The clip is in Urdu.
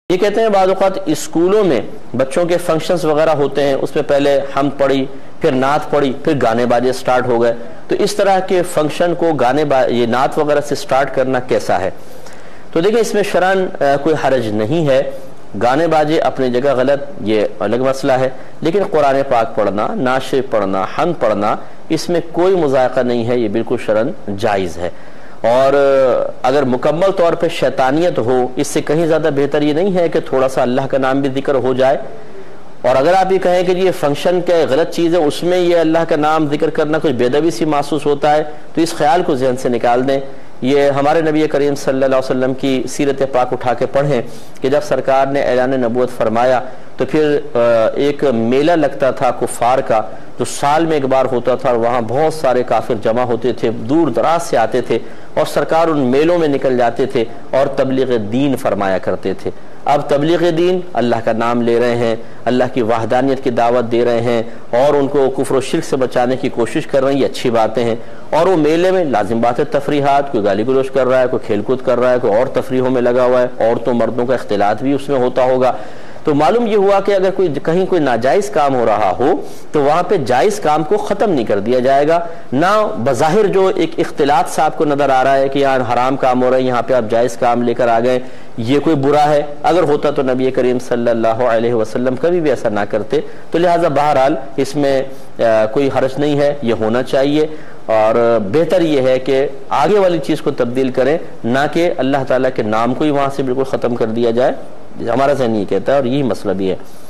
یہ کہتے ہیں بعض اوقات اسکولوں میں بچوں کے فنکشنز وغیرہ ہوتے ہیں، اس میں پہلے حمد پڑھی، پھر نعت پڑھی، پھر گانے باجے سٹارٹ ہو گئے، تو اس طرح کے فنکشن کو یہ نعت وغیرہ سے سٹارٹ کرنا کیسا ہے؟ تو دیکھیں اس میں شرعاً کوئی حرج نہیں ہے، گانے باجے اپنی جگہ غلط، یہ الگ مسئلہ ہے، لیکن قرآن پاک پڑھنا، نعت شریف پڑھنا، حمد پڑھنا، اس میں کوئی مذائقہ نہیں ہے، یہ بالکل شرعاً جائز ہے۔ اور اگر مکمل طور پہ شیطانیت ہو، اس سے کہیں زیادہ بہتر یہ نہیں ہے کہ تھوڑا سا اللہ کا نام بھی ذکر ہو جائے۔ اور اگر آپ یہ کہیں کہ یہ فنکشن کے غلط چیز ہے، اس میں یہ اللہ کا نام ذکر کرنا کچھ بے ادبی سی محسوس ہوتا ہے، تو اس خیال کو ذہن سے نکال دیں۔ یہ ہمارے نبی کریم صلی اللہ علیہ وسلم کی سیرت پاک اٹھا کے پڑھیں کہ جب سرکار نے اعلان نبوت فرمایا تو پھر ایک میلہ لگتا تھا کفار کا، جو سال میں ایک بار ہوتا تھا، اور وہاں بہت سارے کافر جمع ہوتے تھے، دور دراز سے آتے تھے، اور سرکار ان میلوں میں نکل جاتے تھے اور تبلیغ دین فرمایا کرتے تھے۔ اب تبلیغ دین اللہ کا نام لے رہے ہیں، اللہ کی وحدانیت کی دعوت دے رہے ہیں، اور ان کو کفر و شرک سے بچانے کی کوشش کر رہے ہیں، یہ اچھی باتیں ہیں۔ اور وہ میلے میں لازم بات ہے تفریحات، کوئی گالی گلوچ کر رہا ہے، کوئی کھیل کود کر رہا ہے، کوئی اور تفریحوں میں لگا ہوا ہے، عورتوں مردوں کا اختلاط بھی اس میں ہوتا ہوگا۔ تو معلوم یہ ہوا کہ اگر کہیں کوئی ناجائز کام ہو رہا ہو تو وہاں پہ جائز کام کو ختم نہیں کر دیا جائے گا، نہ بظاہر جو ایک اختلاط صاحب کو نظر آ رہا ہے کہ یہاں حرام کام ہو رہا ہے، یہاں پہ آپ جائز کام لے کر آ گئے، یہ کوئی برا ہے۔ اگر ہوتا تو نبی کریم صلی اللہ علیہ وسلم کبھی بھی ایسا نہ کرتے، تو لہٰذا بہرحال اس میں کوئی حرج نہیں ہے، یہ ہونا چاہیے۔ اور بہتر یہ ہے کہ آگے والی چیز کو تبدیل کریں، نہ کہ اللہ تعالیٰ کے نام کو ہی وہاں سے بالکل ختم کر دیا جائے۔ ہمارا ذہن یہ کہتا ہے، اور یہی مسئلہ بھی ہے۔